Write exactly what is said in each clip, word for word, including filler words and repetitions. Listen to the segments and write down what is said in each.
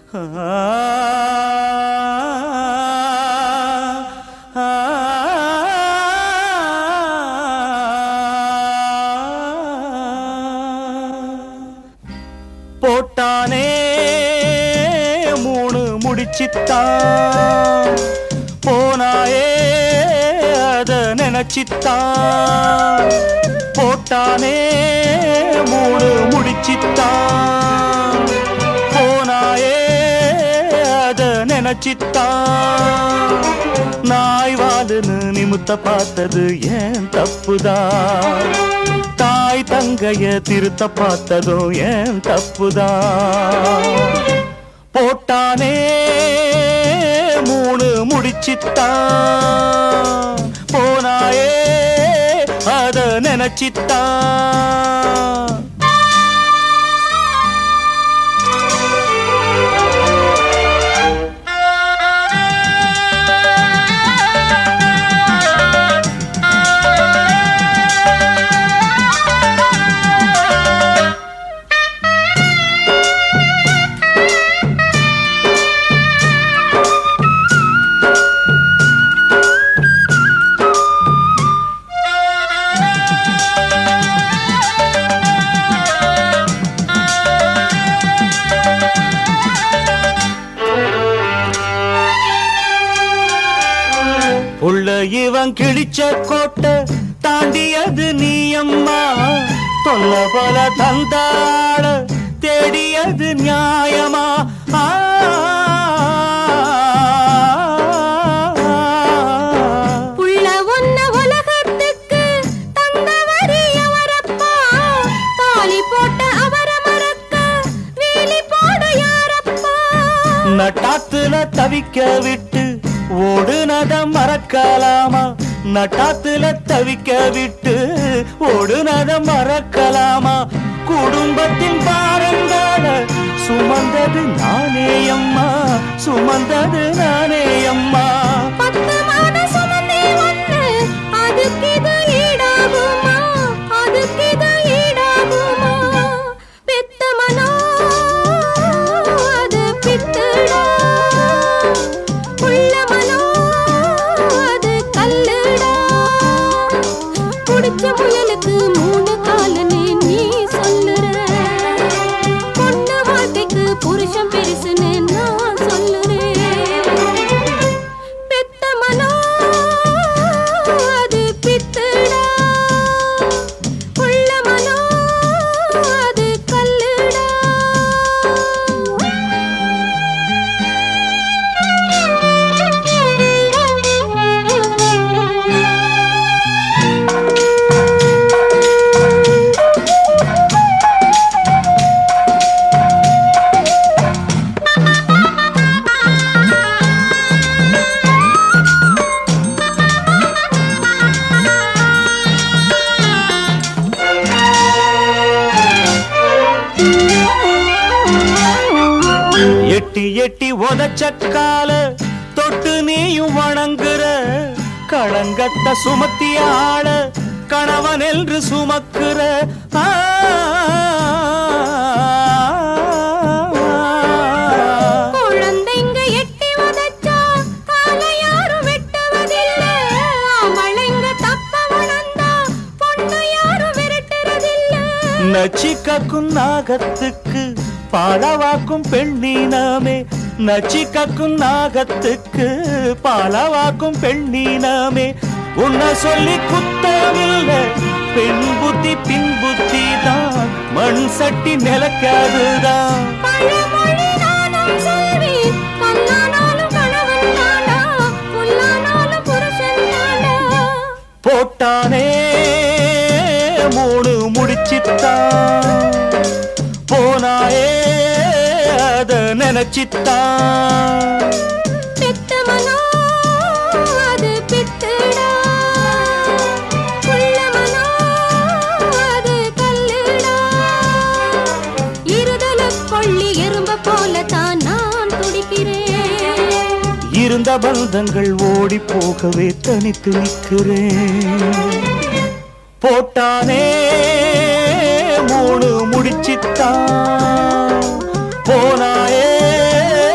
போட்டானே மூணு முடிச்சித்தான் போனாயே அத நினைச்சித்தான் போட்டானே மூணு முடிச்சித்தான் போனாயே அத நினைச்சித்தான் நாய் வாலுன்னு நிமித்த பார்த்தது ஏன் தப்புதான் தாய் தங்கைய திருத்த பார்த்ததும் ஏன் தப்புதான் போட்டானே மூணு முடிச்சித்தான் போனாயே அத நினைச்சித்தான் உள்ள இவன் கிழிச்ச கோட்டை தாண்டியது நீயம்மா தொல்ல போல தந்தாள தேடியது நியாயமா உள்ள ஒன்ன உலகத்துக்கு தந்தவரி அவரப்பா தாலி போட்ட அவர மறக்க வேலி போட யாரப்பா நட்டாத்துல தவிக்க விட்டு ஓடுனத மறக்கலாமா நட்டாத்துல தவிக்க விட்டு ஓடுனத மறக்கலாமா குடும்பத்தின் பாரங்கால சுமந்தது நானே அம்மா சுமந்தது நானே அம்மா பத்தமான சுமந்தே ஒண்ணு அதுக்கு இது ஈடாகுமா அதுக்கு இது ஈடாகுமா பெத்த மனோ அது பித்துடா உள்ள மனோ அது கல்லுடா குடிச்ச முயலுக்கு மூணு காலனே நீ சொல்லுற பொண்ணு வாழ்க்கைக்கு புருஷன் பெருசுன்னு நான் சொல்லுறேன் பெத்த மனோ அது பித்துடா உள்ள மனோ அது கல்லுடா எட்டி எட்டி உதச்சக்கால தொட்டு நீயும் வணங்குற களங்கத்த சுமத்திய ஆள கணவன் என்று சுமக்குற குழந்தைங்க எட்டி உதைச்சா காலை யாரும் வெட்டுவதில்லை அவளைங்க தப்ப வளர்ந்தா பொண்ணு யாரும் விரட்டுறதில்லை நச்சிக்கும் நாகத்துக்கு பாலவாக்கும் பெண்ணீனமே நச்சிக்கும் நாகத்துக்கு பாலவாக்கும் பெண்ணீனமே உன்னை சொல்லி குத்தமில்லை பெண் புத்தி பின் புத்தி தான் மண் சட்டி நிலக்காதுதான் பழமொழி நானும் சொல்வேன் கல்லானாலும் கணவன் தானா புல்லானாலும் புருஷன் தானா போட்டானே மூணு முடிச்சித்தான் போனாயே அத நினைச்சித்தான் பெத்த மனோ அது பித்துடா உள்ள மனோ அது கல்லுடா இருதல கொள்ளி எறும்ப போல தான் நான் துடிக்கிறேன் இருந்த பந்தங்கள் ஓடி போகவே தனித்து நிற்கிறேன் போட்டானே மூணு முடிச்சித்தான் போனாயே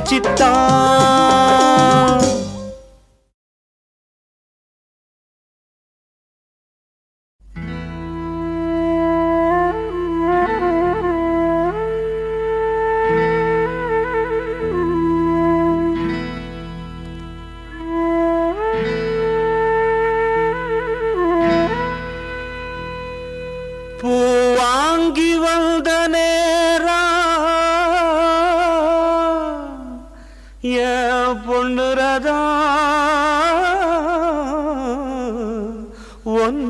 நினைச்சிட்டான். பூ வாங்கி வந்த நேரம் என் பொண்ணுரதா ஒன்ன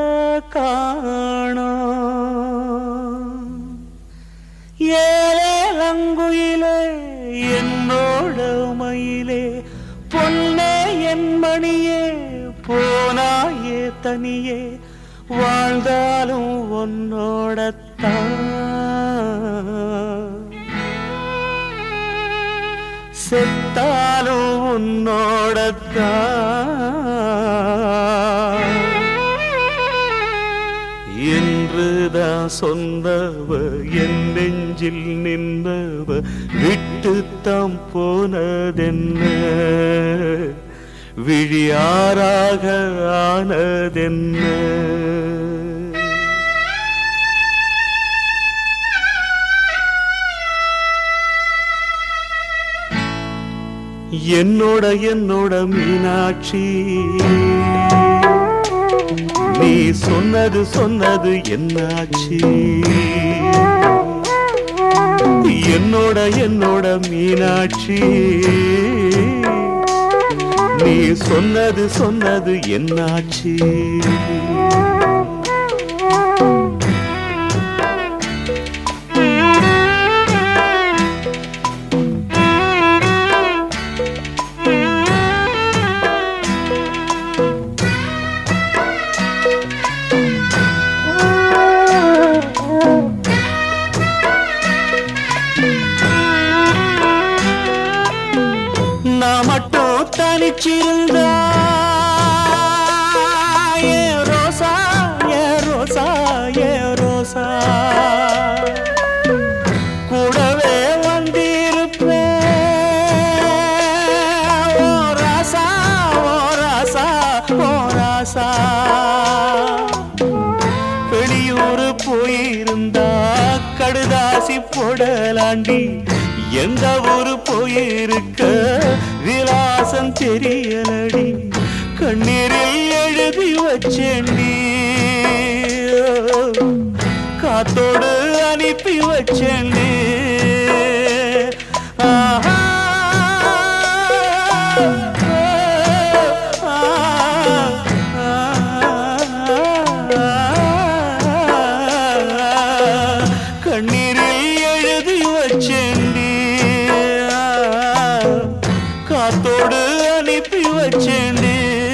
காணோம். ஏலங்குயிலே என்னோட மயிலே பொன்னே என் மணியே போனாயே தனியே வாழ்ந்தாலும் உன்னோடத்தான் செத்தாலும் உன்னோடத்தான் என்றுதான் சொன்னவ என் நெஞ்சில் நின்றவ விட்டுத்தான் போனதென்ன விழியாராக ஆனதென்ன. என்னோட என்னோட மீனாட்சி நீ சொன்னது சொன்னது என்னாச்சு. என்னோட என்னோட மீனாட்சி நீ சொன்னது சொன்னது என்னாச்சு. நான் மட்டும் தனிச்சிருந்தா ஏ ரோசா ஏ ரோசா ஏ ரோசா கூடவே வந்திருப்பேன் ஓ ராசா ஓ ராசா ஓ ராசா. வெளியூர் போயிருந்தா கடுதாசி போடலாண்டி எந்த ஊரு போயிருக்க விலாசம் தெரியலடி கண்ணீரில் எழுதி வச்சேண்டி காத்தோடு அனுப்பி வச்சேண்டி. ஆஹா கண்ணீரில் எழுதி வச்சேண்டி காத்தோடு அனுப்பி வச்சேண்டி.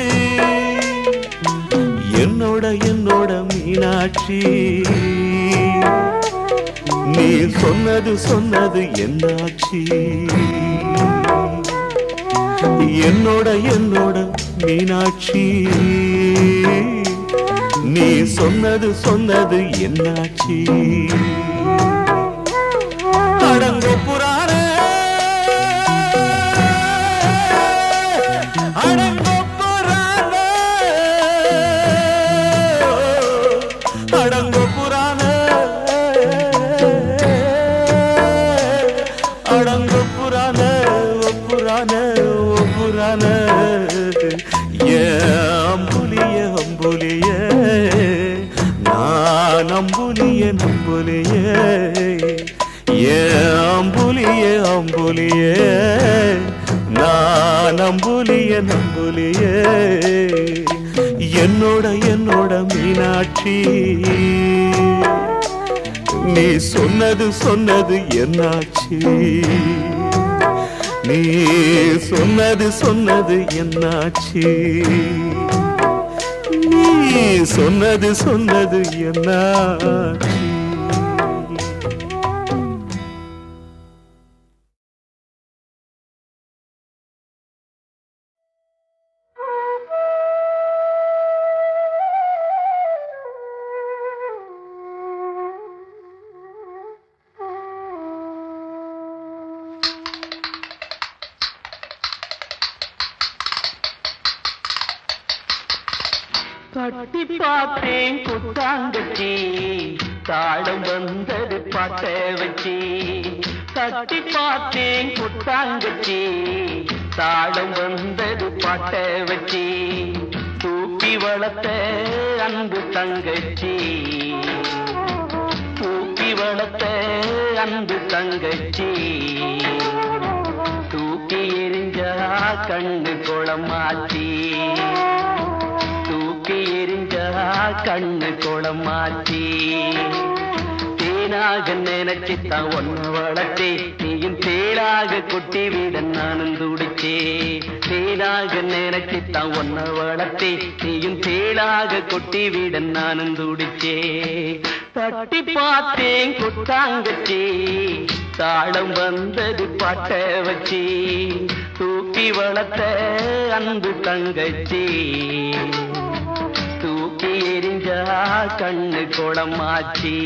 என்னோட என்னோட மீனாட்சி நீ சொன்னது சொன்னது என்னாச்சு. என்னோட என்னோட மீனாட்சி நீ சொன்னது சொன்னது என்னாச்சு. அடங்கோ புராண அடங்கோ புராண அடங்கோ புராண அடங்கோ புராண ஓ புராண ஓ புராண ஏ அம்புலிய அம்புலிய நான் அம்புலிய நம்புலிய ஏ அம்புலிய அம்புலிய நான் அம்புலிய நம்புலிய. என்னோட என்னோட மீனாட்சி நீ சொன்னது சொன்னது என்னாச்சு. நீ சொன்னது சொன்னது என்னாச்சு. நீ சொன்னது சொன்னது என்னாச்சு. தட்டி பார்த்தேன் கொட்டாங்கச்சி தாளம் வந்தது பாட்ட வச்சி தட்டி பார்த்தேன் கொட்டாங்கச்சி தாளம் வந்தது பாட்ட வச்சி தூக்கி வளர்த்த அன்பு தங்கச்சி தூக்கி வளர்த்த அன்பு தங்கச்சி தூக்கி எரிஞ்சா கண்ணு குளமாச்சி தூக்கி எரிஞ்சா கண்ணு குளமாச்சி தேனாக நினைச்சித்தான் ஒன்ன வளர்த்தே நீயும் தேளாக கொட்டி விட நானும் துடிச்சே தேனாக நினைச்சித்தான் ஒன்ன வளர்த்தே நீயும் தேளாக கொட்டி விட நானும் துடிச்சே தட்டி பார்த்தேன் கொட்டாங்கச்சி தாளம் வந்தது பாட்ட வச்சி தூக்கி வளர்த்த அன்பு தங்கச்சி தூக்கி எரிஞ்சா கண்ணு குளமாச்சி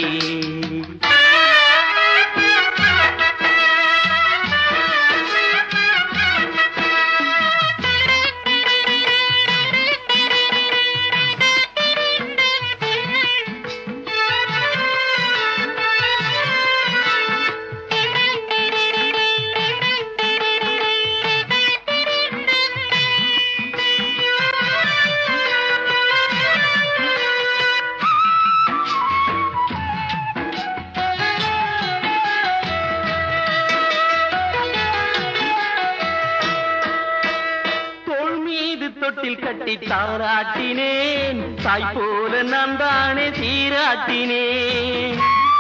தொட்டில் கட்டி தாராட்டினேன் தாய் போல நான் தானே சீராட்டினேன்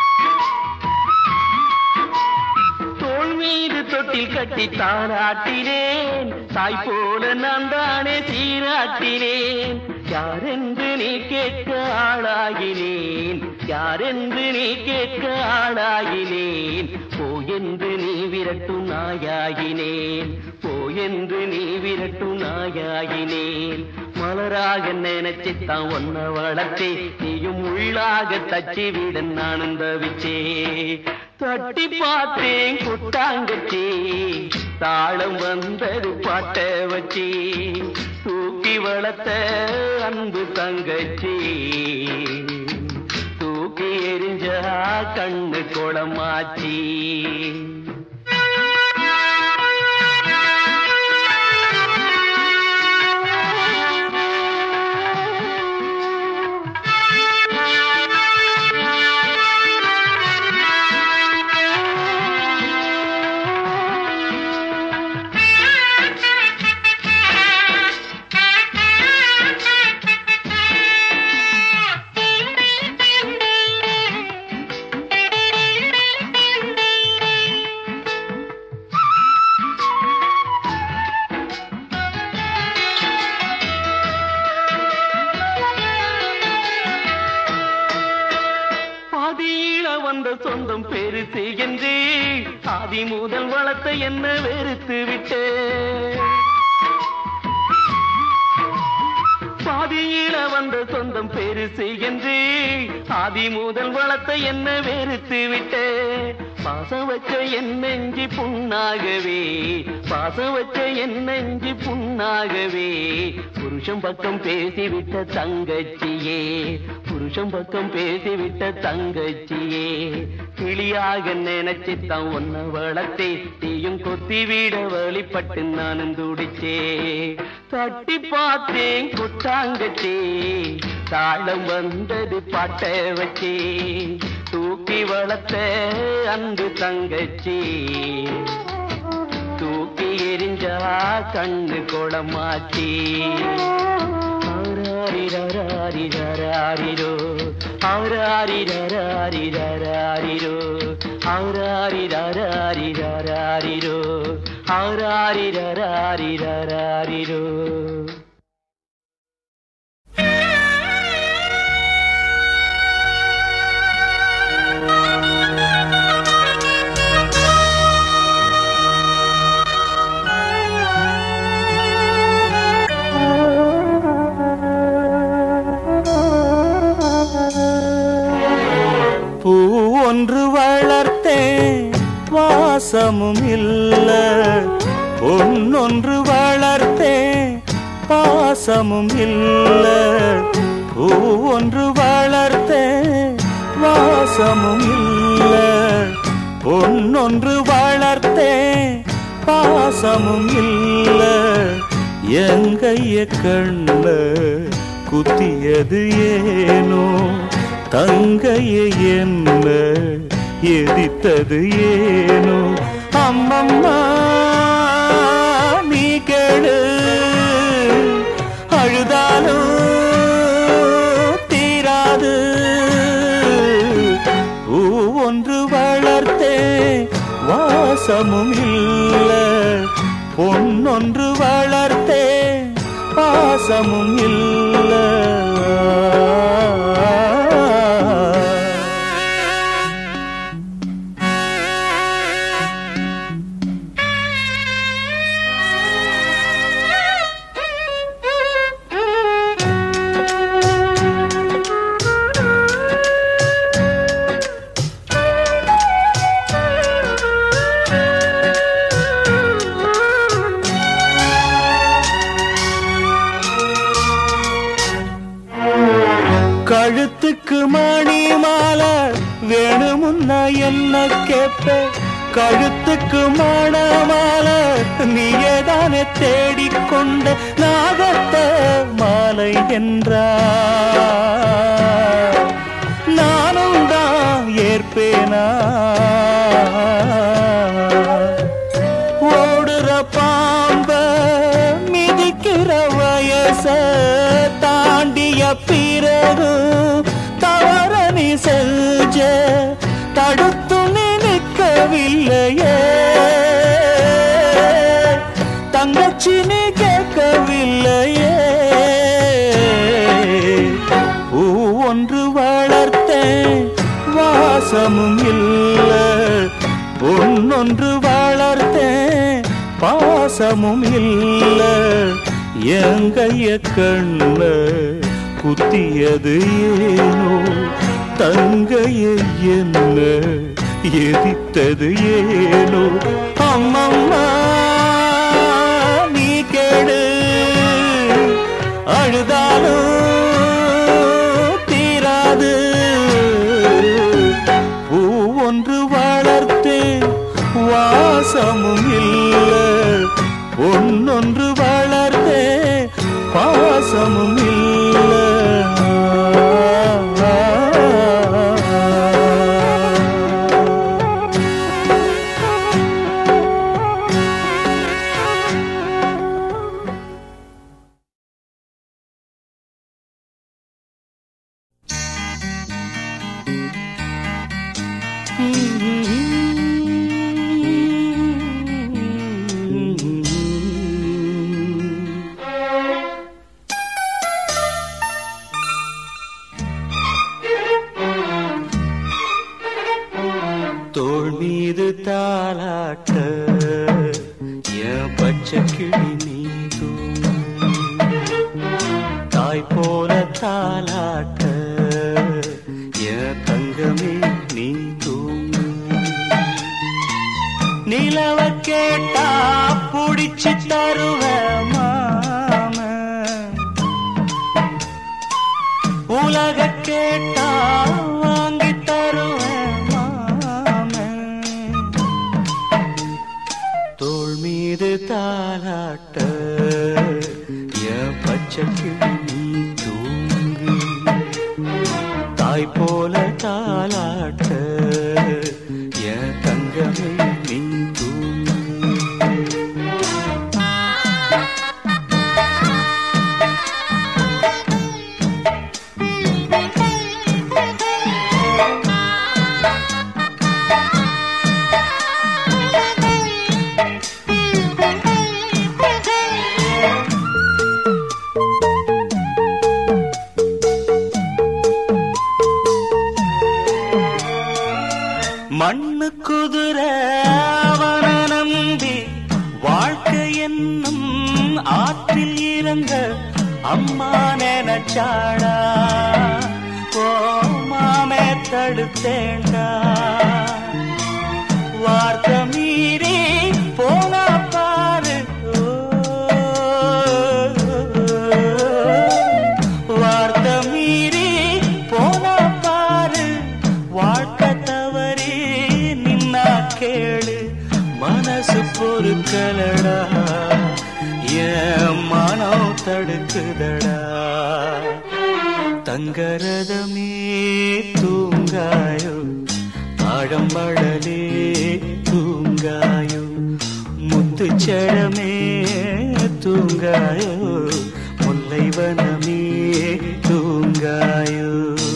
தோள் மீது தொட்டில் கட்டி தாராட்டினேன் தாய் போல நான் தானே சீராட்டினேன் யாரென்று நீ கேட்க ஆளாகினேன் யாரென்று நீ கேட்க ஆளாகினேன் போ என்று நீ விரட்டும் நாயாகினேன் போ என்று நீ விரட்டும் நாயாகினேன் மலராக நினைச்சித்தான் ஒன்ன வளர்த்தே நீயும் உள்ளாக தச்சி விட நானும் தவிச்சே தட்டி பார்த்தேன் கொட்டாங்கச்சி தாளம் வந்தது பாட்ட வச்சி தூக்கி வளர்த்த அன்பு தங்கச்சி தூக்கி எரிஞ்சா கண்ணு குளமாச்சி வந்த சொந்தம் பெருசு என்று ஆதி முதல் வளர்த்த என்ன வெறுத்து விட்டு பாதியில வந்த சொந்தம் பெருசு என்று ஆதி முதல் வளர்த்த என்ன வெறுத்து விட்டு பாசம் வச்ச என் நெஞ்சி புண்ணாகவே பாசம் வச்ச என் நெஞ்சி புண்ணாகவே புருஷன் பக்கம் பேசிவிட்ட தங்கச்சியே புருஷன் பக்கம் பேசிவிட்ட தங்கச்சியே கிளியாக நினைச்சித்தான் ஒன்ன வளர்த்தே தீயும் கொத்தி விட வழிபட்டு நானும் துடிச்சே தட்டி பார்த்தேன் கொட்டாங்கச்சி தாளம் வந்தது பாட்ட வச்சி தூக்கி வளர்த்த அன்பு தங்கச்சி தூக்கி எரிஞ்சா கண்ணு குளமாச்சி ஆராரிரோ ஆராரிரோ ஆராரிரோ ஆராரிரோ பூ ஒன்று வளர்த்தேன் வாசமும் இல்ல பொன்னொன்று வளர்த்தேன் பாசமும் இல்ல. பூ ஒன்று வளர்த்தேன் வாசமும் இல்ல. பொன்னொன்று வளர்த்தேன் பாசமும் இல்ல. எங்கைய கண்ண குத்தியது ஏனோ தங்கைய என்ன எதித்தது ஏனோ. அம்மம்மா நீ கேளு அழுதாலும் தீராது. பூ ஒன்று வளர்த்தேன் வாசமும் இல்ல. பொன்னொன்று வளர்த்தேன் பாசமும் இல்ல. கழுத்துக்கு மணி மாலை வேணுமுன்னா என்ன கேப்ப. கழுத்துக்கு மணமாலை நீயேதானே தேடிக்கொண்ட நாகத்த மாலை என்றார். நானும் தான் ஏற்பேனா. ஓடுற பாம்ப மிதிக்கிற வயச தாண்டிய பிறகு தவற நீ செஞ்ச தடுத்து நிற்கவில்லையே. தங்கச்சி நீ கேட்கவில்லையே. பூ ஒன்று வளர்த்தேன் வாசமும் இல்ல. பொன்னொன்று வளர்த்தேன் பாசமும் இல்ல. எங்கைய கண்ண குத்தியது ஏனோ தங்கைய என்ன எதித்தது ஏனோ. அம்மம்மா நீ கேடு அழுதாலும் தீராது. பூ ஒன்று வளர்த்தேன் வாசமும் இல்ல. பொன்னொன்று வளர்த்தேன் பாசமும் இல்ல. தோள் மீது தாலாட்ட என் பச்சை கிளி நீதும். தாய் போல தாலாட்ட என் தங்கமே நீதும். நிலவ கேட்டா புடிச்சு தருவ மாம. உலக கேட்டா வாங்கி தருவேன் மாம. தோள் மீது தாலாட்ட என் பச்சை கிளி நீ தூங்கு. தாய் போல தாலாட்ட என் தங்கமே நீ தூங்கு. மண்ணு குதிரை அவன நம்பி வாழ்க்கை என்னும் ஆற்றில் இறங்க அம்மா நினைச்சாடா. ஓ மாமே தடுத்தேண்டா. வார்த்தை மீறி போனா பாரு. ஓ மனசு பொறுக்கலடா என் மனம் தடுக்குதடா தங்கரதமே தூங்காயோ தாழம்படலே தூங்காயோ முத்துச்சடமே தூங்காயோ முல்லைவனமே தூங்காயோ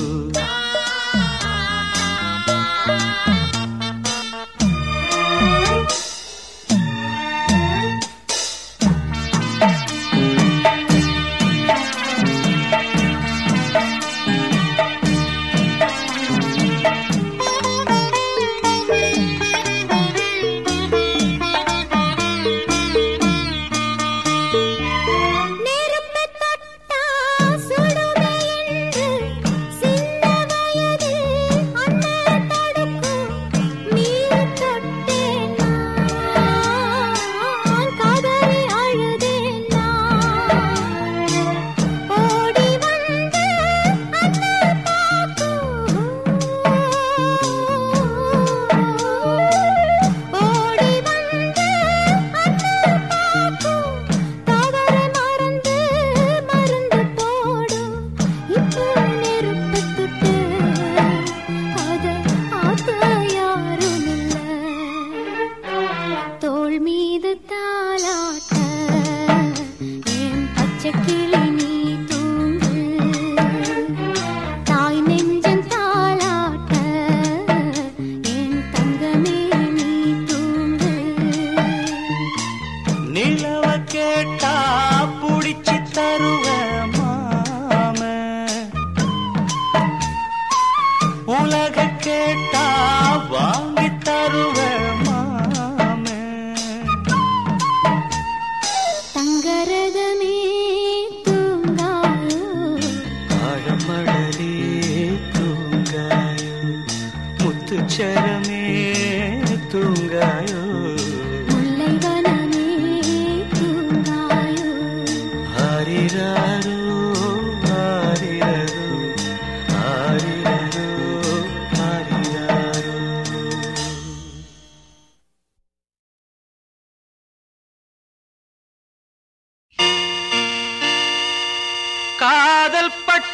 காதல் பட்ட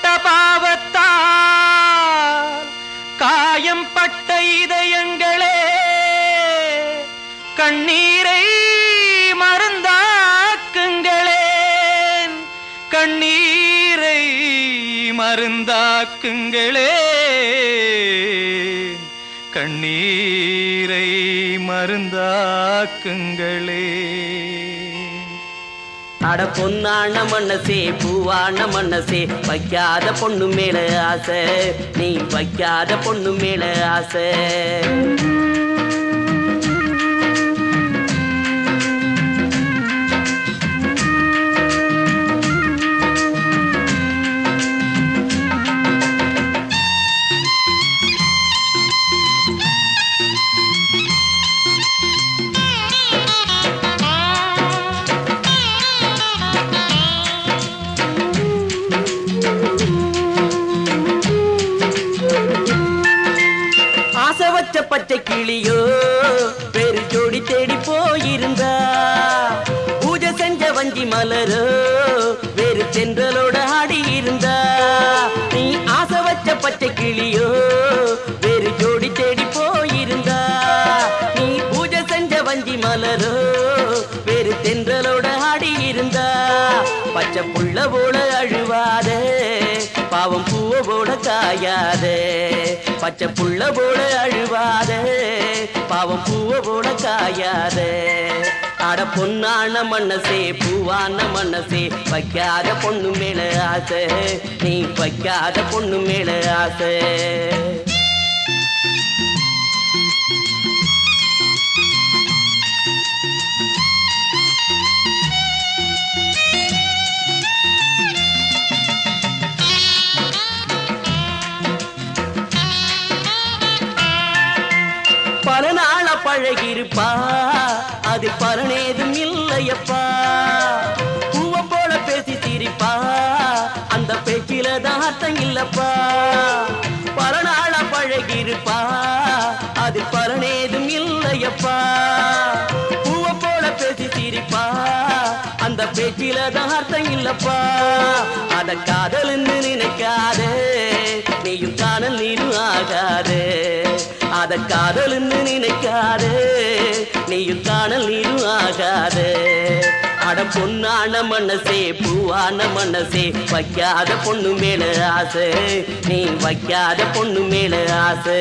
பாவத்தால் காயம் பட்ட இதயங்களே கண்ணீரை மருந்தாக்குங்களேன் கண்ணீரை மருந்தாக்குங்களேன் கண்ணீரை மருந்தாக்குங்களேன் அட பொன்னான மனசே பூவான மனசே வைக்காத பொண்ணு மேல ஆசை நீ வைக்காத பொண்ணு மேல ஆசை பச்சை கிளியோ பெரு ஜோடி தேடி போயிருந்தா பூஜை செஞ்ச வஞ்சி மலரோ வேறு தென்றலோட ஆடி இருந்தா நீ ஆசை வச்ச பச்சை கிளியோ வேறு ஜோடி தேடி போயிருந்தா நீ பூஜை செஞ்ச வஞ்சி மலரோ வேறு தென்றலோட ஆடி இருந்தா பச்சை புள்ள போல அழுவாதே பாவம் பூவ போல காயாதே பச்சை புள்ள போல அழுவாதே பாவம் பூவ போல காயாதே அட பொன்னான மனசே பூவான மனசே வைக்காத பொண்ணு மேல ஆசை நீ வைக்காத பொண்ணு மேல ஆசை பல நாள பழகிருப்பா அது பலனேதும் இல்லையப்பா பூவ போல பேசி சிரிப்பா அந்த பேச்சில தாத்தம் இல்லப்பா பல நாள பழகிருப்பா அது பலனேதும் இல்லையப்பா பேச்சில தார்த்தம் இல்லப்பா அத காதல்னு நினைக்காதே நீயும் காணல் நீரும் ஆகாதே அத காதல்னு நினைக்காதே நீயும் காணல் நீரும் ஆகாதே அட பொன்னான மனசே பூவான மனசே வைக்காத பொண்ணு மேல ஆசை நீ வைக்காத பொண்ணு மேல ஆசை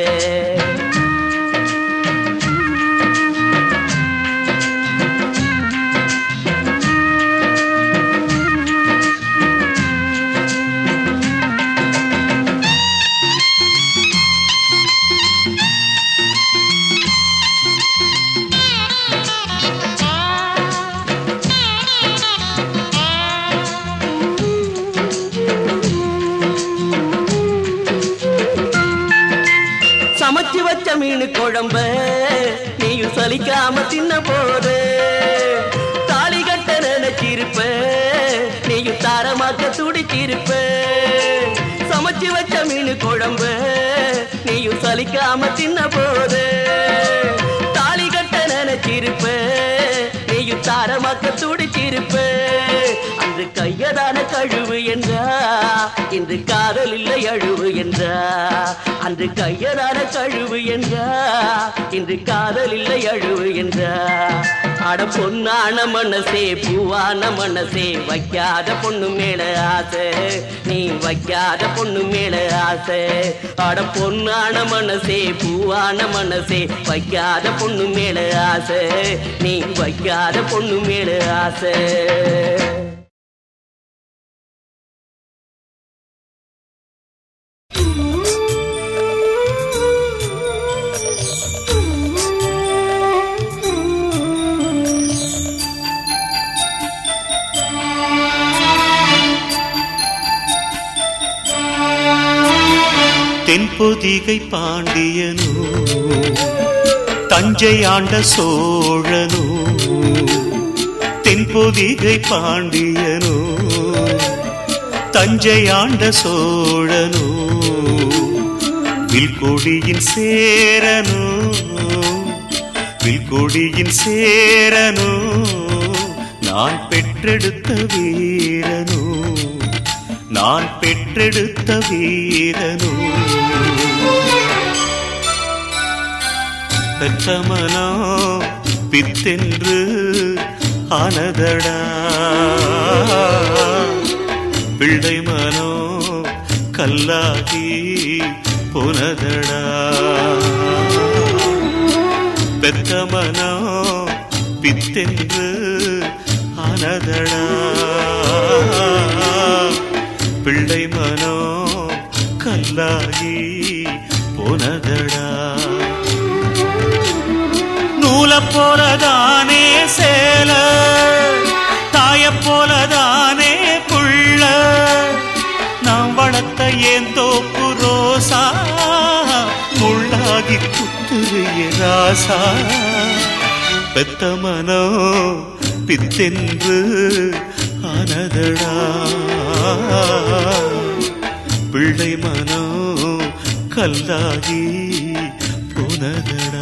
சமைச்சு வச்ச மீன் குழம்ப நீயும் சலிக்காம தின்ன போது தாலி கட்ட நினைச்சிருப்ப நீயும் தாரமாக்க துடிச்சிருப்ப சமைச்சு வச்ச மீன் குழம்ப நீயும் சலிக்காம தின்ன போது தாலி கட்ட நினைச்சிருப்ப நீயும் தாரமாக்க துடிச்சிருப்ப அன்று கையதான கழுவு என்றா இன்று காதல் இல்லை அழுவு என்றா அன்று கையதான கழுவு என்றா இன்று காதல் இல்லை அழுவு என்றா அட பொன்னான மனசே பூவான மனசே வைக்காத பொண்ணு மேல ஆசை நீ வைக்காத பொண்ணு மேல ஆசை அட பொன்னான மனசே பூவான மனசே வைக்காத பொண்ணு மேல ஆசை நீ வைக்காத பொண்ணு மேல ஆசை தென்பொதிகை பாண்டியனோ தஞ்சை ஆண்ட சோழனோ தென்பொதிகை பாண்டியனோ தஞ்சை ஆண்ட சோழனோ வில்கொடியின் சேரனோ வில்கொடியின் சேரனோ நான் பெற்றெடுத்த வீரனோ நான் பெற்றெடுத்த வீரனோ பெற்றமனோ பித்தென்று ஆனதடா பிள்ளை மனோ கல்லாகி போனதடா பெற்றமனோ பித்தென்று ஆனதடா பிள்ளை மனோ கல்லாகி போனதடா நூல போலதானே சேல தாய போலதானே புள்ள நாம் வளர்த்த ஏன் தோப்பு ரோசா முள்ளாகி குத்துறிய ராசா பெத்த மனோ பித்தென்று ஆனதடா பிள்ளை மனோ கல்லாகி போனதடா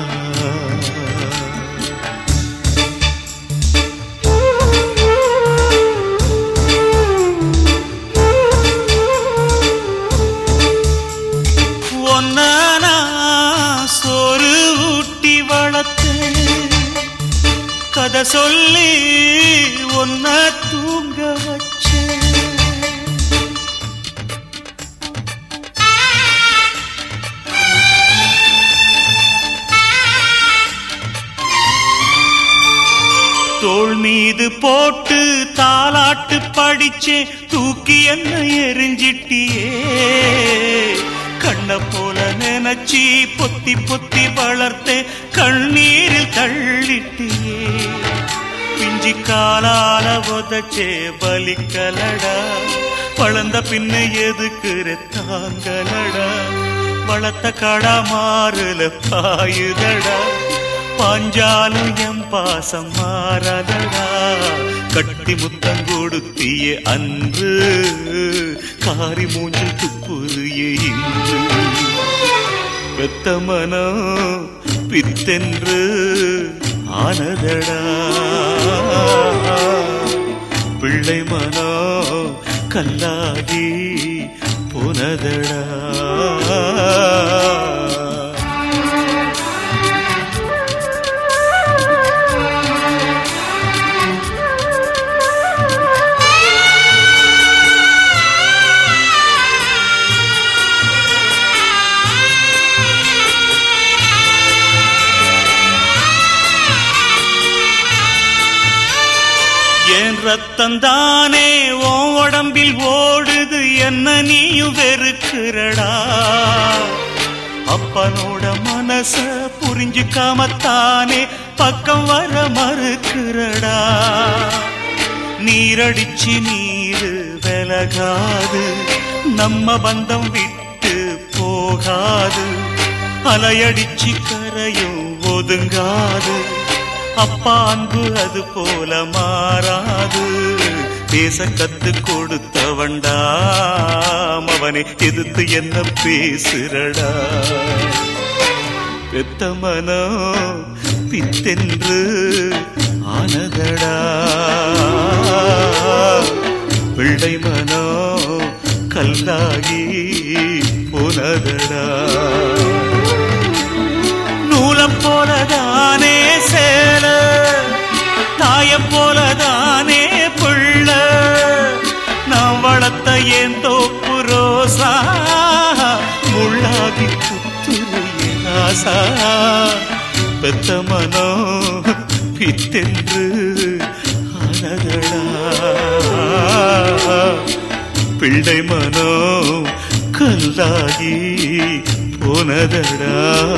ஒன்னா சோறு ஊட்டி வளர்த்து கதை சொல்லி ஒன்ன தூங்க வச்ச தோள் மீது போட்டு தாலாட்டு படிச்சே தூக்கி என்ன எரிஞ்சிட்டியே கண்ண போல நினைச்சி பொத்தி பொத்தி வளர்த்தே கண்ணீரில் தள்ளிட்டியே பிஞ்சி காலால உதச்சே பலிக்கலடா வளர்ந்த பின்ன எதுக்கு தாங்கலடா வளர்த்த கடா மாறுல பாயுதடா பாஞ்சாலும் எம் பாசம் மாறதடா கட்டி முத்தம் கொடுத்திய அன்று காரி மூஞ்சில் துப்புறிய இன்று பெத்த மனோ பித்தென்று ஆனதடா பிள்ளை மனோ கல்லாகி போனதடா. என் ரத்தந்தானே ஓ உடம்பில் ஓடுது, என்ன நீயும் வெறுக்கிறடா. அப்பனோட மனச புரிஞ்சுக்காமத்தானே பக்கம் வர மறுக்கிறடா. நீரடிச்சு நீரு விலகாது, நம்ம பந்தம் விட்டு போகாது. அலையடிச்சு கரையும் ஒதுங்காது, அப்பா அன்பு அது போல மாறாது. பேச கத்து கொடுத்தவண்டாம் அவனை எதிர்த்து என்ன பேசுறடா. பெத்த மனோ பித்தென்று ஆனதடா, பிள்ளை மனோ கல்லாகி போனதடா. நூலம் போலதானே சேல, தாய போலதானே புள்ள, நான் வளர்த்த என் தோப்பு ரோசா முள்ளாகி குத்துறைய ஆசா. பெத்த மனோ பித்தென்று ஆனதடா, பிள்ளை மனோ கல்லாகி போனதடா.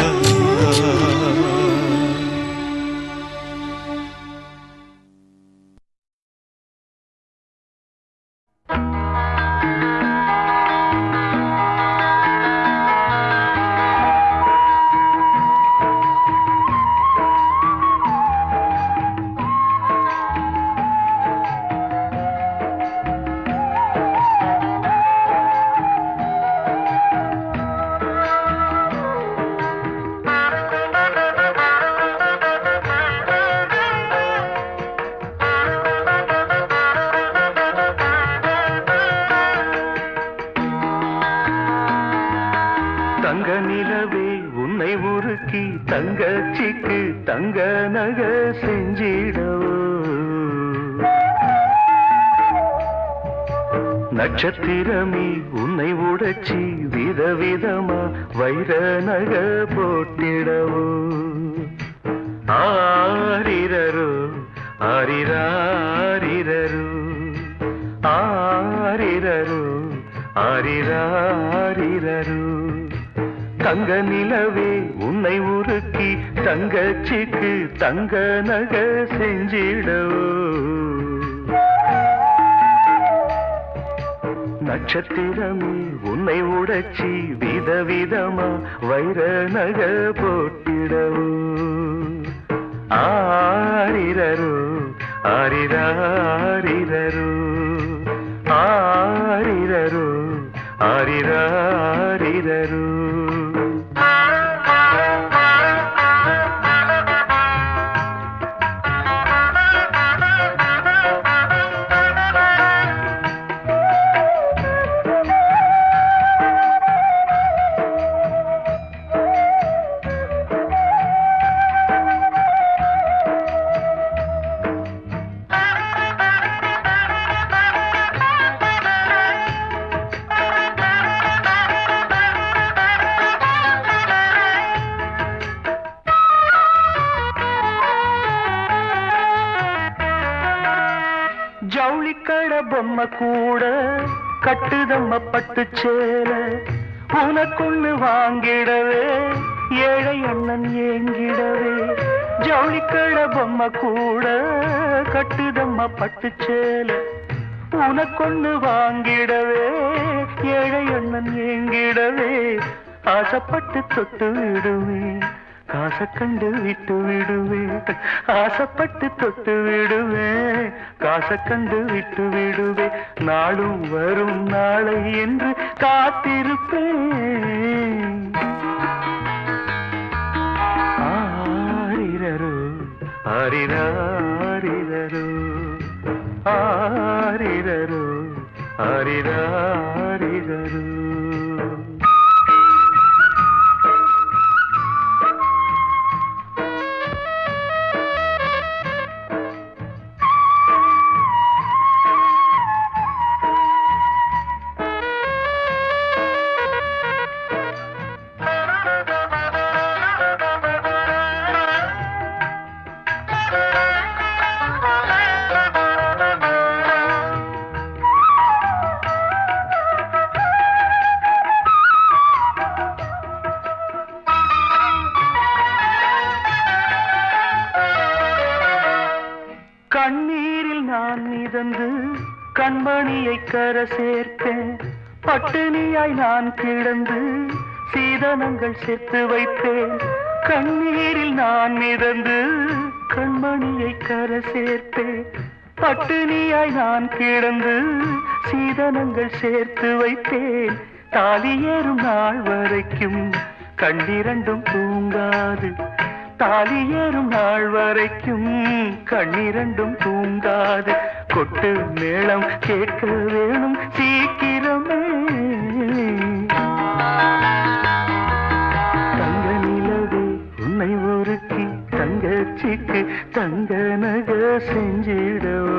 தங்க நிலவே உன்னை உருக்கி தங்கச்சிக்கு தங்க நக செஞ்சிடவோ. நட்சத்திரமே உன்னை உடைச்சி விதவிதமா வைர நக போட்டிடவோ. ஆரிரரோ ஆரிராரிரரோ ஆரிரரோ ஆரிராரிரரோ. தங்க நிலவே உன்னை உருக்கி தங்கச்சிக்கு தங்க நக செஞ்சிடவோ. நட்சத்திரமே உன்னை உடைச்சி விதவிதமா வைர நக போட்டிடவோ. ஆரிரரோ ஆரிராரிரரோ ஆரிரரோ ஆரிராரிரரோ. ஜவுளிக்கட பொம்மை கூட கட்டுதம்ம பட்டு சேல, உனக்குன்னு வாங்கிடவே ஏழை அண்ணன் ஏங்கிடவே. ஜவுளிக்கட பொம்மை கூட கட்டுதம்ம பட்டு சேல, உனக்கொன்னு வாங்கிடவே ஏழை அண்ணன் ஏங்கிடவே. ஆசைப்பட்டு தொட்டு விடுவேன், காசை கண்டு விட்டு விடுவேன். ஆசைப்பட்டு தொட்டு விடுவேன், காசை கண்டு விட்டு விடுவேன். நாளும் வரும் நாளை என்று காத்திருப்பேன். ஆரிரரோ ஆரிராரிரரோ ஆரிரரு ஆரிராரிரரு. கண்ணீரில் நான் மிதந்து கண்மணியை கர சேர்த்தேன், பட்டினியாய் நான் கிடந்து சீதனங்கள் சேர்த்து வைத்தேன். கண்ணீரில் நான் மிதந்து கண்மணியை கர சேர்த்தேன், பட்டினியாய் நான் கிடந்து சீதனங்கள் சேர்த்து வைத்தேன். தாலி ஏறும் நாள் வரைக்கும் கண்ணிரண்டும் தூங்காது, தாலி ஏறும் நாள் வரைக்கும் கண்ணிரண்டும் தூங்காது. கொட்டு மேளம் கேட்க வேணும் சீக்கிரமே. தங்க நிலவே உன்னை ஒருக்கி தங்கச்சிக்கு தங்க நக செஞ்சிடவோ.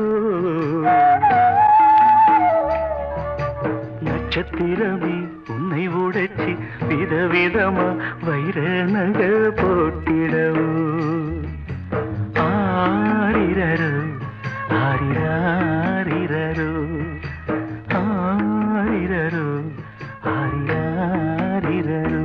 நட்சத்திரமே உன்னை உடைச்சி விதவிதமா வைர நக போட்டிடவோ. ஆரிரரு ஆரிராரிரரு ஆரிரரு ஆரிராரிரரு.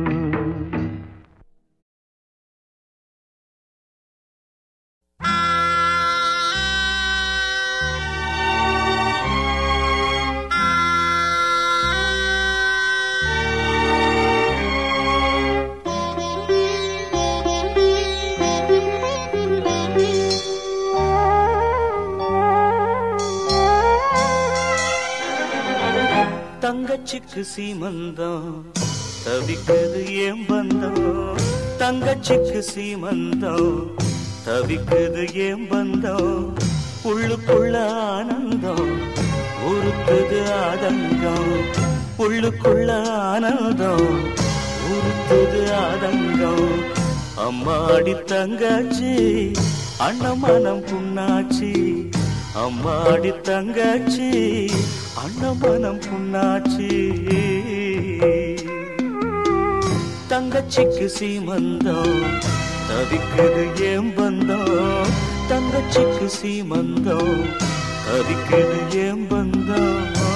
தங்கச்சிக்கு சீமந்தம் தவிக்குது ஏன் பந்தம், தங்கச்சிக்கு சீமந்தம் தவிக்குது ஏன் பந்தம். உள்ளுக்குள்ள ஆனந்தம் உருத்துது ஆதங்கம், உள்ளுக்குள்ள ஆனந்தம் உருத்துது ஆதங்கம். அம்மாடி தங்கச்சி அண்ணமனம் புண்ணாச்சி, அம்மாடி தங்கச்சி அண்ணமனம் புண்ணாச்சி. தங்கச்சிக்கு சீமந்தம் தவிக்குது ஏன் பந்தம், தங்கச்சிக்கு சீமந்தம் தவிக்குது ஏன் பந்தம்.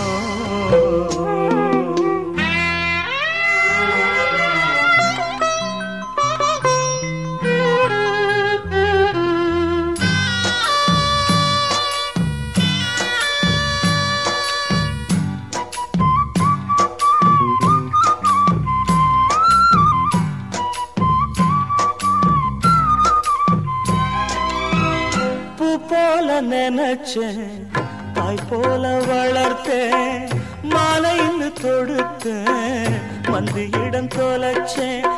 போல நினைச்சேன் தாய் போல வளர்த்தேன், மாலைன்னு தொடுத்தேன் மந்தியிடம் தொலைச்சேன்.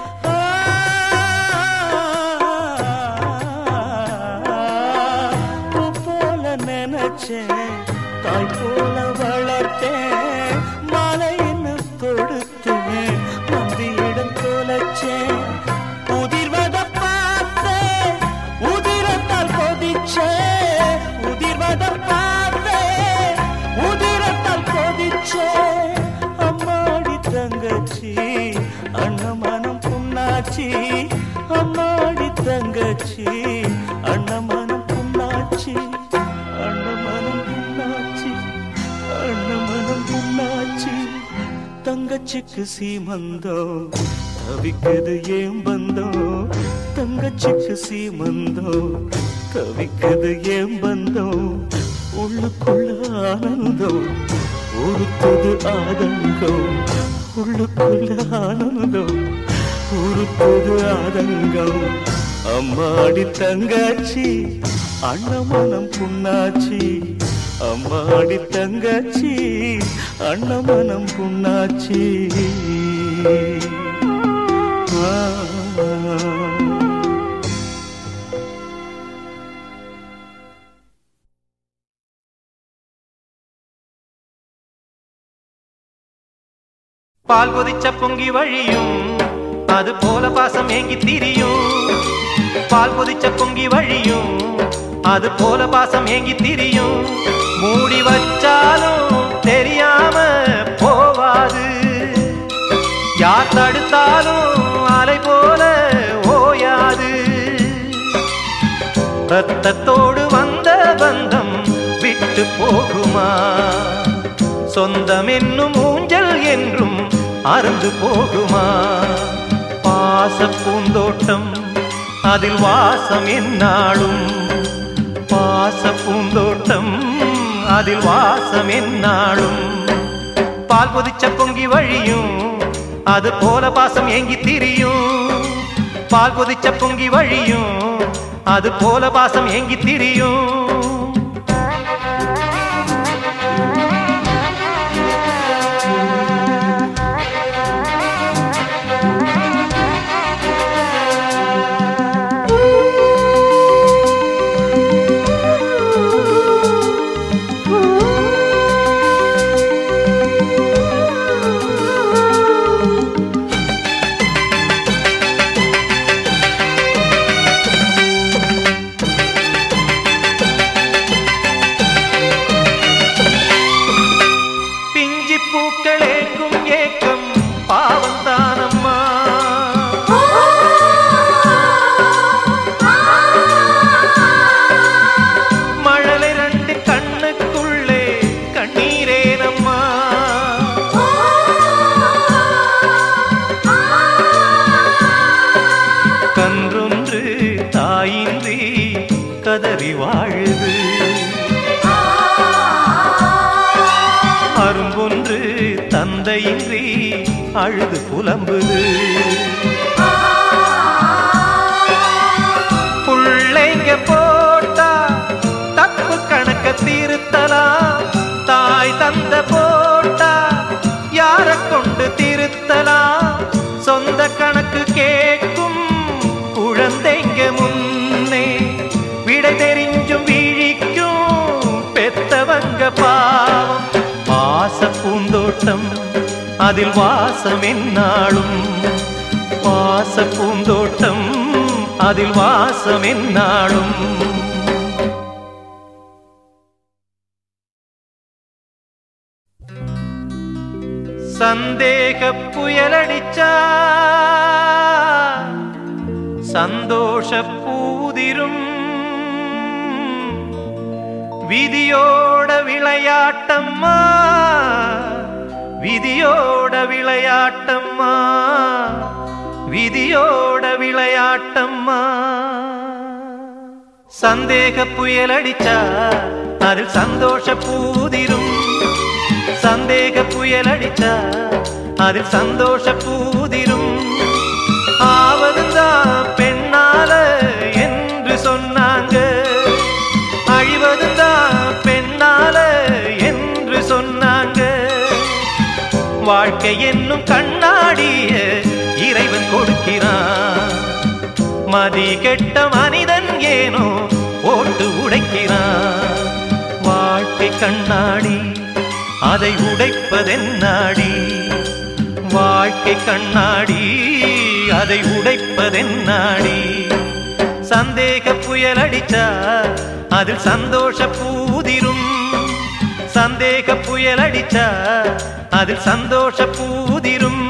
பூ போல நினைச்சேன் தாய் போல வளர்த்தேன், மாலைன்னு தொடுத்தேன் மந்தியிடம் தொலைச்சேன். உதிர்வத பார்த்தேன் உதிரத்தால் கொதிச்சேன், உதிர்வத பார்த்தேன் உதிரத்தால் கொதிச்சேன். அம்மாடி தங்கச்சி அண்ணமனம் புண்ணாச்சி, அம்மாடி தங்கச்சி அண்ணமனம் புண்ணாச்சி, அண்ணமனம் புண்ணாச்சி அண்ணமனம் புண்ணாச்சி. தங்கச்சிக்கு சீமந்தம் தவிக்குது ஏன் பந்தம், தங்கச்சிக்கு சீமந்தம் தவிக்குது ஏன் பந்தம். உள்ளுக்குள்ள ஆனந்தம் உருத்துது ஆதங்கம், உள்ளுக்குள்ள ஆனந்தம் உருத்துது ஆதங்கம். அம்மாடி தங்கச்சி அண்ணமனம் புண்ணாச்சி, அம்மாடி தங்கச்சி அண்ணமனம் புண்ணாச்சி. பால் கொதிச்ச பொங்கி வழியும் அது போல பாசம் ஏங்கி திரியும். பால் கொதிச்ச பொங்கி வழியும் அது போல பாசம் ஏங்கி திரியும். மூடி வச்சாலும் தெரியாம போவாது, யார் தடுத்தாலும் அலை போல ஓயாது. ரத்தத்தோடு வந்த பந்தம் விட்டு போகுமா, சொந்தம் என்னும் ஊஞ்சல் என்றும் அருந்து போகுமா. பாச பூந்தோட்டம் அதில் வாசம் என்னாலும், பாச பூந்தோட்டம் அதில் வாசம் என்னாலும். பால் கொதிச்ச பொங்கி வழியும் அது போல பாசம் ஏங்கி திரியும். பால் கொதிச்ச பொங்கி வழியும் அது போல பாசம் ஏங்கி திரியும். பூக்களேக்கும் ஏக்கம் பாவந்தானம்மா, மழலை ரெண்டு கண்ணுக்குள்ளே கண்ணீரேனம்மா. கன்றொன்று தாயின்றி கதறி வாழுது, அரும்பொன்று தந்தையின்றி அழுது புலம்புது. புள்ளைங்க போட்டா தப்பு கணக்க திருத்தலாம், தாய் தந்த போட்டா யார கொண்டு திருத்தலாம். சொந்த கணக்கு கேட்கும் குழந்தைங்க முன்னே விடை தெரிஞ்சும் விழிக்கும் பெத்தவங்க பாவம். பாச பூந்தோட்டம் அதில் வாசம் என்னாலும், பாச பூந்தோட்டம் அதில் வாசம் என்னாலும். சந்தேக புயலடிச்சா சந்தோஷ பூதிரும், விதியோட விளையாட்டம்மா, விதியோட விளையாட்டம்மா, விதியோட விளையாட்டம்மா. சந்தேக புயல் அடிச்சா அதில் சந்தோஷ பூதிரும், சந்தேக புயல் அடிச்சா அதில் சந்தோஷ பூதிரும். ஆவதுதான் பெண்ணால என்று சொன்னாங்க, அழிவதுதான் பெண்ணால என்று சொன்னாங்க. வாழ்க்கை என்னும் கண்ணாடிய இறைவன் கொடுக்கிறான், மதி கெட்ட மனிதன் ஏனோ ஓட்டு உடைக்கிறான். வாழ்க்கை கண்ணாடி அதை உடைப்பதென்னாடி, வாழ்க்கை கண்ணாடி அதை உடைப்பதென்னாடி. சந்தேக புயல் அடிச்சா அதில் சந்தோஷ பூதிரும், சந்தேக புயல் அடிச்சா அதில் சந்தோஷ பூதிரும்.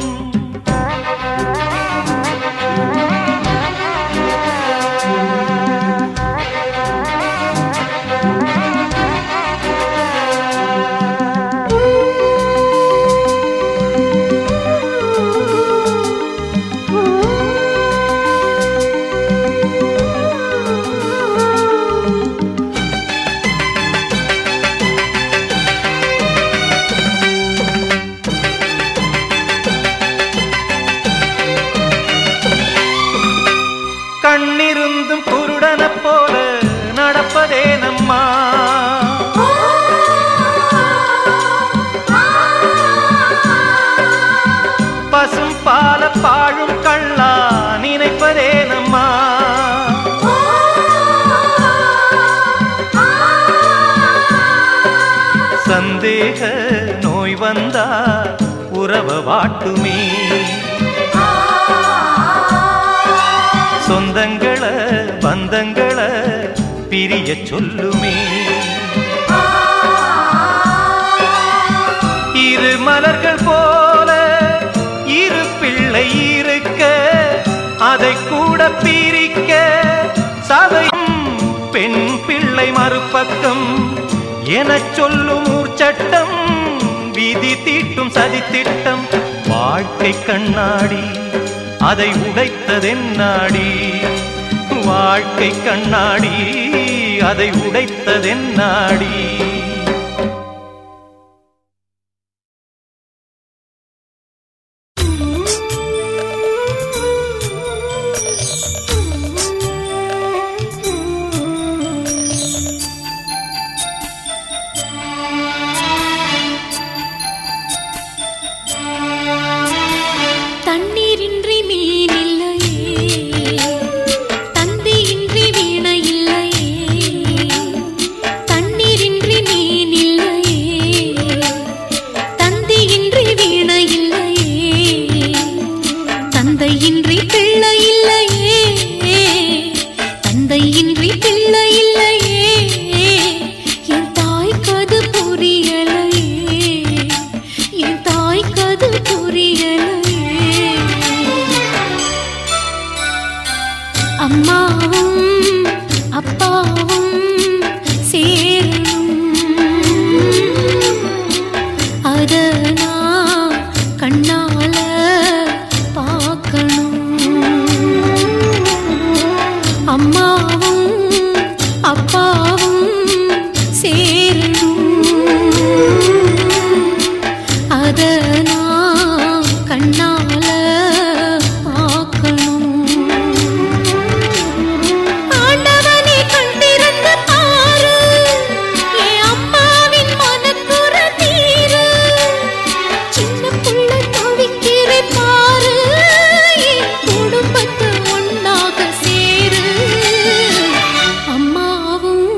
கண்ணிருந்தும் குருடன போல நடப்பதே நம்மா, பசும் பால பாழும் கள்ளா நினைப்பதே நம்மா. சந்தேக நோய் வந்தா உற உறவ வாட்டுமே. சொந்தங்கள பந்தங்கள பிரிய சொல்லுமே. இரு மலர்கள் போல இரு பிள்ளை இருக்க அதை கூட பிரிக்க சபையும் பெண் பிள்ளை மறுபக்கம் என சொல்லும் ஊர்ச்சட்டம் விதி தீட்டும் சதி திட்டம். வாழ்க்கை கண்ணாடி அதை உடைத்ததென்னாடி, வாழ்க்கை கண்ணாடி அதை உடைத்ததென்னாடி. அம்மாவும்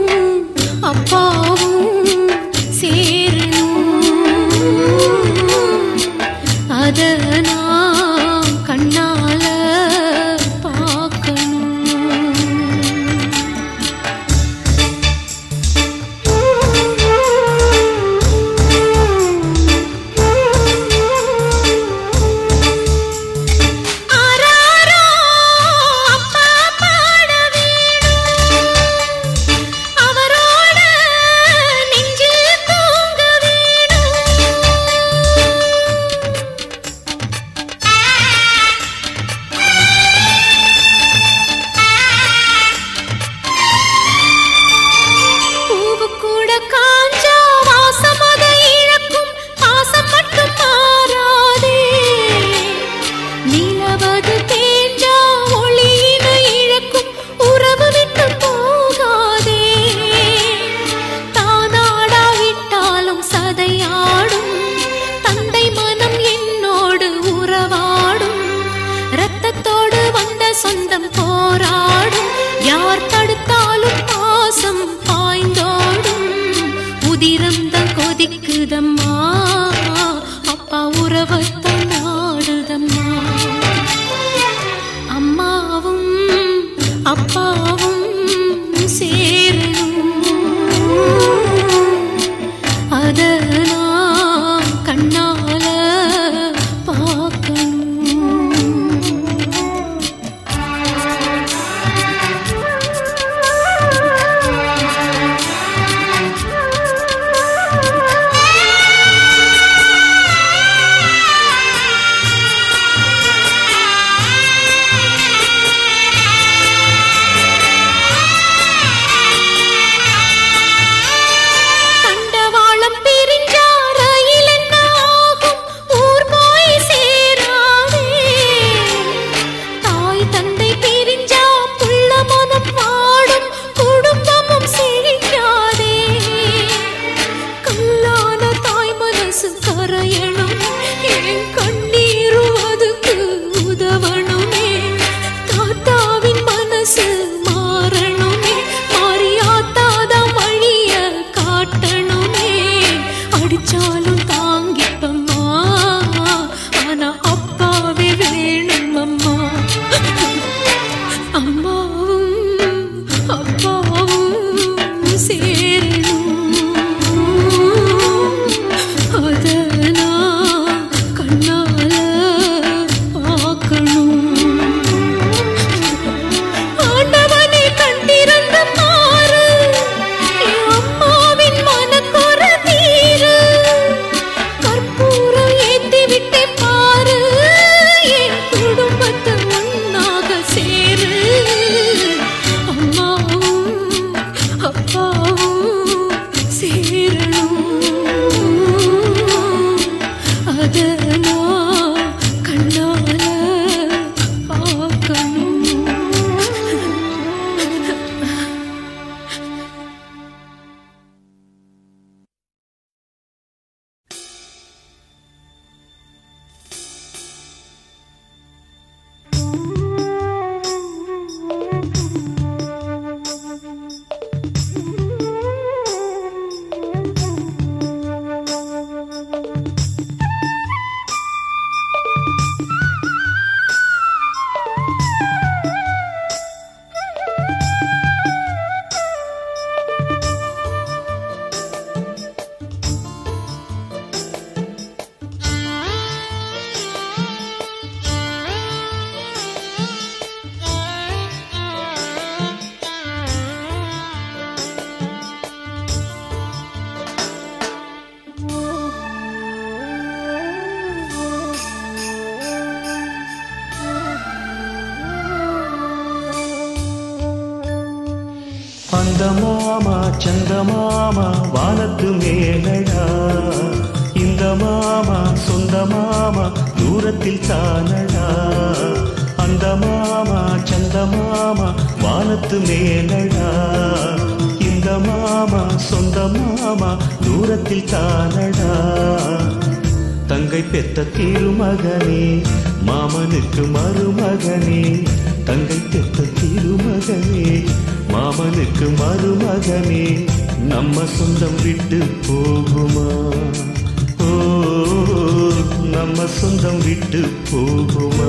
அந்த மாமா சந்த மாமா வானத்து மேலடா, இந்த மாமா சொந்த மாமா தூரத்தில் தானடா. அந்த மாமா சந்த மாமா வானத்து மேலடா, இந்த மாமா சொந்த மாமா தூரத்தில் தானடா. தங்கை பெத்த திருமகனே மாமனுக்கு மருமகனே, தங்கை பெத்த திருமகனே மாமனுக்கு மருமகனே, நம்ம சொந்தம் விட்டு போகுமா? ஓ நம்ம சொந்தம் விட்டு போகுமா?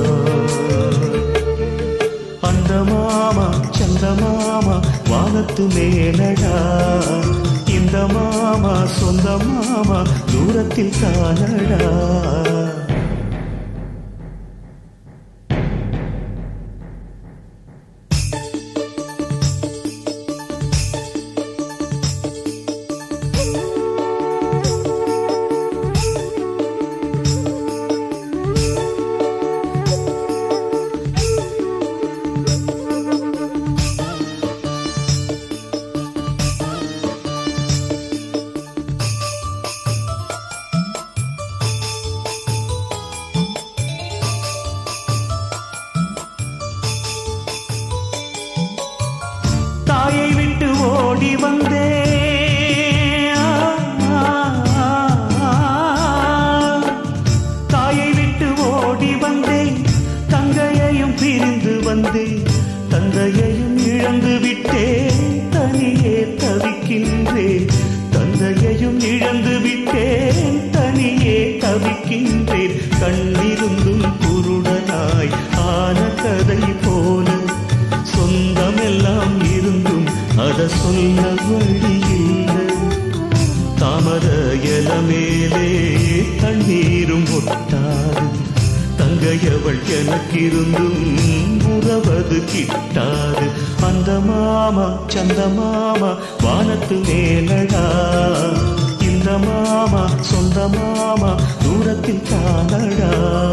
அந்த மாமா சந்த மாமா வானத்து மேலடா, இந்த மாமா சொந்த மாமா தூரத்தில் தானடா. தாயை விட்டு ஓடி வந்தே, தாயை விட்டு ஓடி வந்தே, தங்கையையும் பிரிந்து வந்தே, தந்தையையும் இழந்து விட்டே, தனியே தவிக்கின்றேன். தந்தையையும் இழந்து விட்டேன், தனியே தவிக்கின்றேன். கண்ணிருந்தும் குருடனாய் ஆன கதை போல, சொந்தமெல்லாம் இருந்தும் அத சொல்ல வழியில்லை. தாமர இல மேலே தண்ணீரும் ஒட்டாது, தங்கையவள் எனக்கிருந்தும் உறவது கிட்டாது. அந்த மாமா சந்த மாமா வானத்து மேலடா, இந்த மாமா சொந்த மாமா தூரத்தில் தானடா.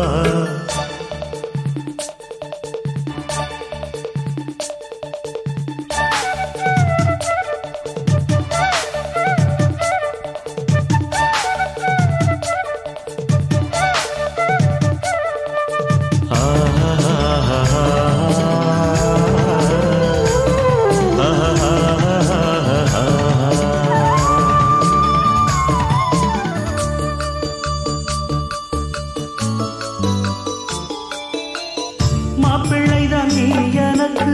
மாப்பிள்ளைதான் நீ எனக்கு,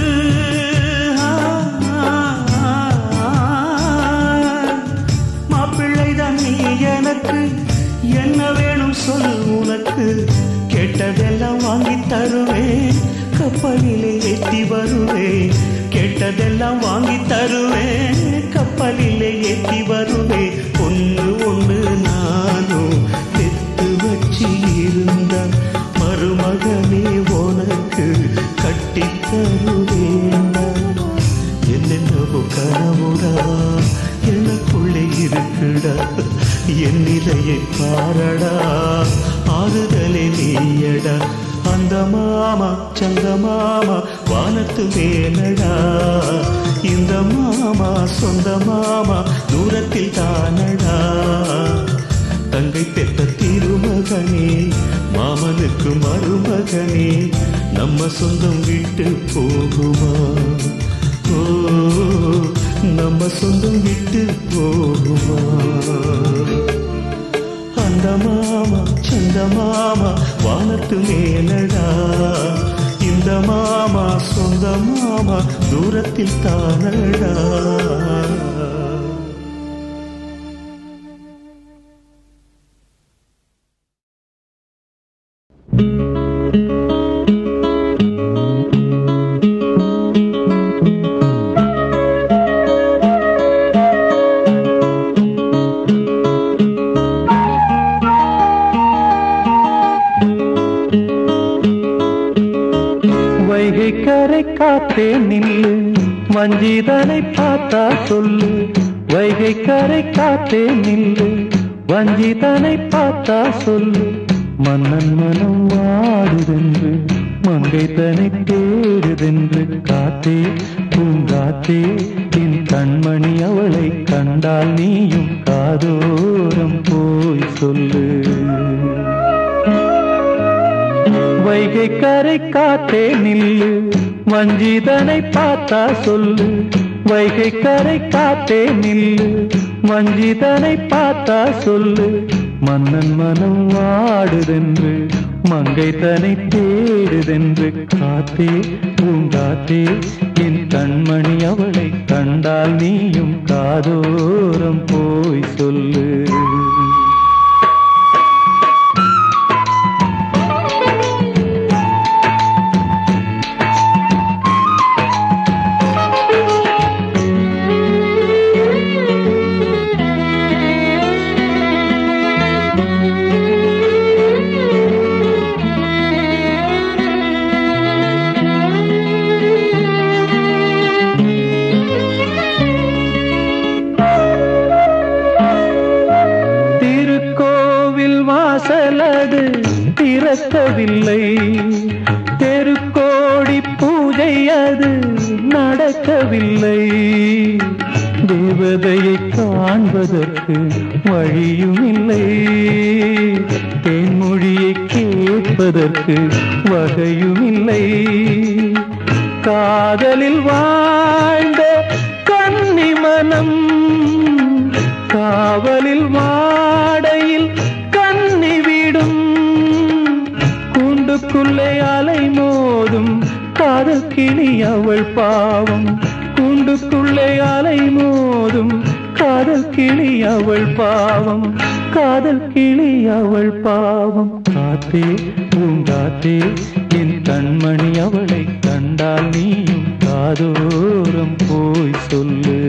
மாப்பிள்ளைதான் நீ எனக்கு, என்ன வேணும் சொல் உனக்கு, கேட்டதெல்லாம் வாங்கி தருவேன், கப்பலிலே ஏற்றி வருவேன். கேட்டதெல்லாம் வாங்கி தருவேன், கப்பலிலே ஏற்றி வருவேன். ஒன்று ஒன்று நானும் பெத்து வச்சு இருந்த மருமகனே உனக்கு கட்டி தருவேண்டா. என்னென்னவோ கனவுடா எனக்குள்ளே இருக்குடா, என் நிலையை பாரடா, ஆறுதலே நீயடா. அந்த மாமா சந்த மாமா வானத்து மேலடா, இந்த மாமா சொந்த மாமா தூரத்தில் தானடா. தங்கை பெத்த திருமகனே மாமனுக்கு மருமகனே, நம்ம சொந்தம் விட்டு போகுமா? ஓ நம்ம சொந்தம் விட்டு போகுமா? அந்த மாமா சந்த மாமா வானத்து மேலடா, இந்த மாமா சொந்த மாமா தூரத்தில் தானடா. வைகை கரை காத்தே நில்லு, வஞ்சிதனை பார்த்தா சொல்லு. வைகை கரை காத்தே நில்லு, வஞ்சிதனை பார்த்தா சொல்லு. மன்னன் மனம் வாடுதென்று, மங்கை தனை தேடுதென்று. காத்தே பூங்காத்தே என் கண்டால் நீயும் காதோரம் போய் சொல்லு. வைகை கரை காத்தே நில்லு, வஞ்சிதனை பார்த்தா சொல்லு. வைகை கரை காத்தே நில்லு, வஞ்சிதனை பார்த்தா சொல்லு. மன்னன் மனம் வாடுதென்று, மங்கை தனை தேடுதென்று. காத்தே பூங்காத்தே என் கண்மணி, அவளை கண்டால் நீயும் காதோரம் போய் சொல்லு. வாசலது திறக்கவில்லை, தெருக்கோடி பூஜை அது நடக்கவில்லை. தேவதையை காண்பதற்கு வழியும் இல்லை, தேன்மொழியை கேட்பதற்கு வகையும் இல்லை. காதலில் வாழ்ந்த கன்னி மனம் காவலில் வாடையில் கண்ணி விடும். கூண்டுக்குள்ளே அலை மோதும் காதல் கிளி அவள் பாவம். கூண்டுக்குள்ளே அலை மோதும் காதல் கிளி அவள் பாவம். காதல் கிளி அவள் பாவம். காத்தே பூங்காத்தே என் கண்மணி, அவளை கண்டால் நீயும் காதோரம் போய் சொல்லு.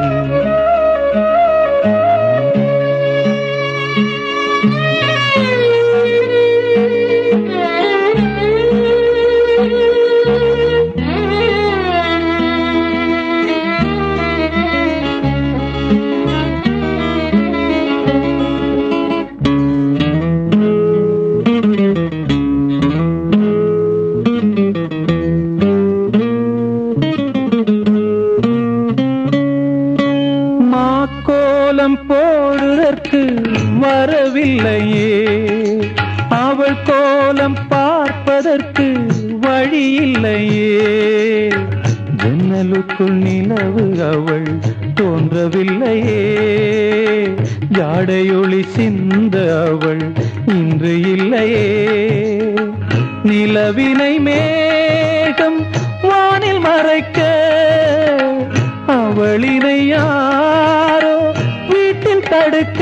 போடுதற்கு வரவில்லையே, அவள் கோலம் பார்ப்பதற்கு வழியில்லையே. ஜன்னலுக்குள் நிலவு அவள் தோன்றவில்லையே, ஜாடையொளி சிந்த அவள் இன்று இல்லையே. நிலவினை மேகம் வானில் மறைக்க, அவளினை யாரோ வீட்டில் தடுக்க.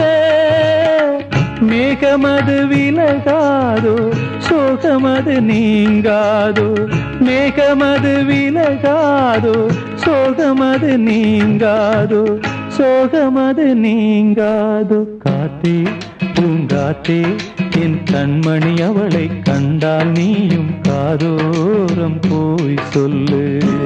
மேகமது விலகாதோ, சோகமது நீங்காதோ. மேகமது விலகாதோ, சோகமது நீங்காதோ. சோகமது நீங்காதோ. காத்தே பூங்காத்தே என் கண்மணி, அவளை கண்டால் நீயும் காதோரம் போய் சொல்லு.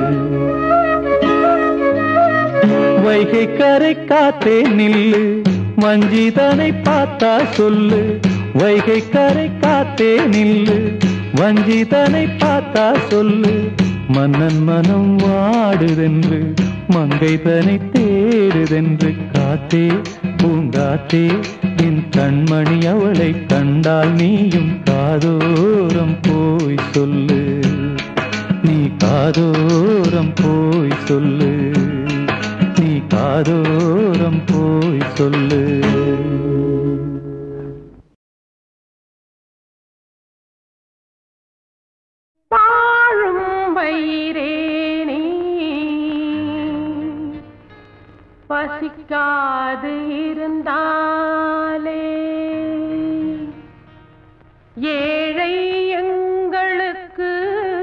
வைகை கரை காத்தே நில்லு, வஞ்சிதனை பார்த்தா சொல்லு. வைகை கரை காத்தே நில்லு, வஞ்சிதனை பார்த்தா சொல்லு. மன்னன் மனம் வாடுதென்று, மங்கை தனை தேடுதென்று. காத்தே பூங்காத்தே என் கண்மணி, அவளை கண்டால் நீயும் காதோரம் போய் சொல்லு. நீ காதோரம் போய் சொல்லு, நீ காதோரம் போய் சொல்லு. வாழும் வயிறேனே பசிக்காது இருந்தாலே, ஏழை எங்களுக்கு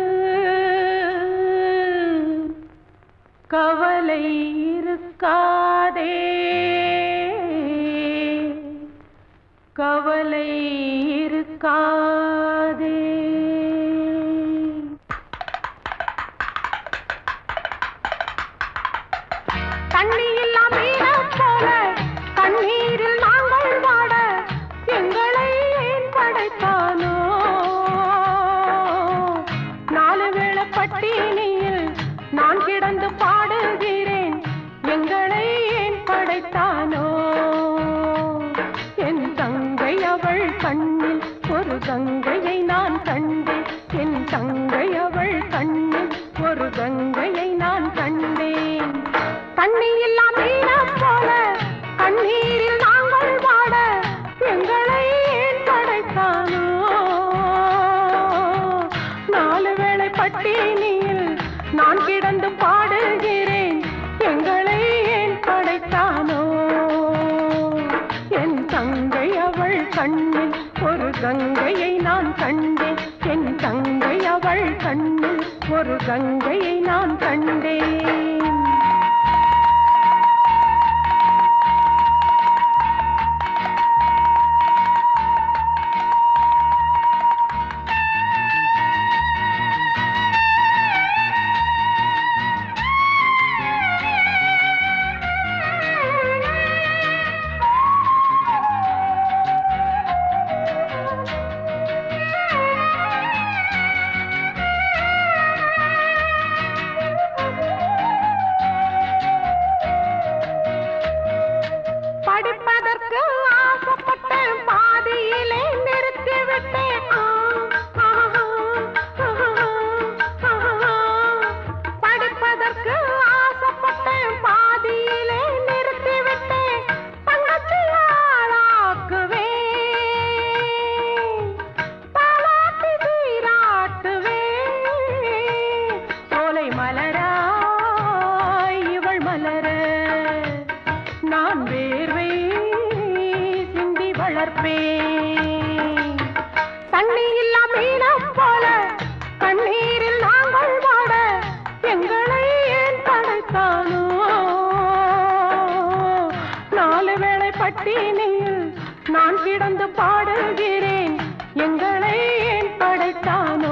கவலை இருக்காதே, கவலை இருக்காதே. தண்ணியில்லா மீனை போல கண்ணீரில் நாங்கள் வாட, எங்களை ஏன் படைத்தானோ? நாலு வேளை பட்டினியில் நான் கிடந்து பாடுகிறேன், எங்களை ஏன் படைத்தானோ? மீனம் போல கண்ணீரில் நாங்கள் வாட எங்களை ஏன் படைத்தானோ நாலு வேளை பட்டினியில் நான் கிடந்து பாடுகிறேன் எங்களை ஏன் படைத்தானோ என் தங்கை அவள் கண்ணில் ஒரு கங்கையை நான் கண்டேன் என் தங்கை அவள் கண்ணில் ஒரு கங்கையை நான் கண்டேன் படிப்பதற்கு ஆசைப்பட்டேன் பாதியிலே நிறுத்திவிட்டேன் படிப்பதற்கு ஆசைப்பட்டேன் பாதியிலே நிறுத்திவிட்டேன் தங்கத்தில் ஆளாக்குவேன் பாலாட்டி சீராட்டுவேன் சோலை மலராய் இவள் மலர நான் வேர்வை சிந்தி வளர்ப்பேன் தண்ணி இல்லா மீனம் போல கண்ணீரில் நாங்கள் வாட எங்களை ஏன் படைத்தானோ நாலு வேளை பட்டினியில் நான் கிடந்து பாடுகிறேன் எங்களை ஏன் படைத்தானோ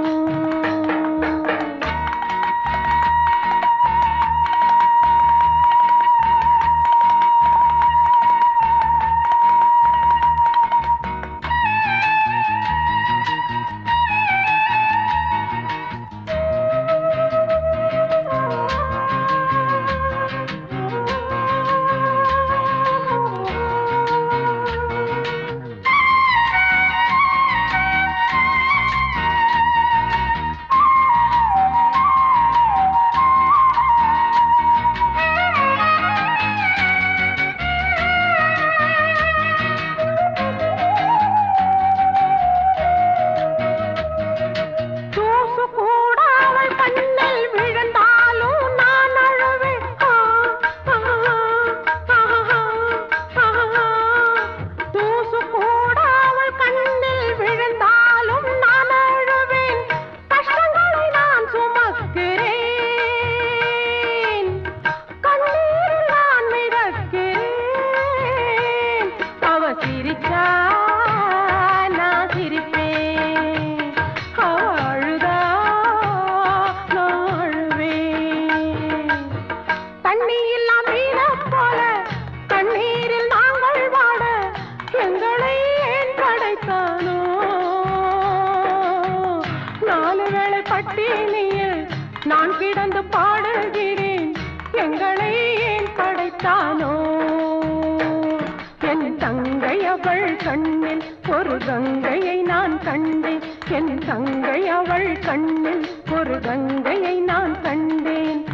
சிரிச்சா நான் சிரிப்பேன் அழுதா நான் அழுவேன் தண்ணி இல்லா மீனம் போல கண்ணீரில் நாங்கள் வாட எங்களை ஏன் படைத்தானோ நாலு வேளை பட்டினியில் நான் கிடந்து பாடுகிறேன் எங்களை ஏன் படைத்தானோ என் தங்கை அவள் கண்ணில் ஒரு கங்கையை நான் கண்டேன் என் தங்கை அவள் கண்ணில் ஒரு கங்கையை நான் கண்டேன்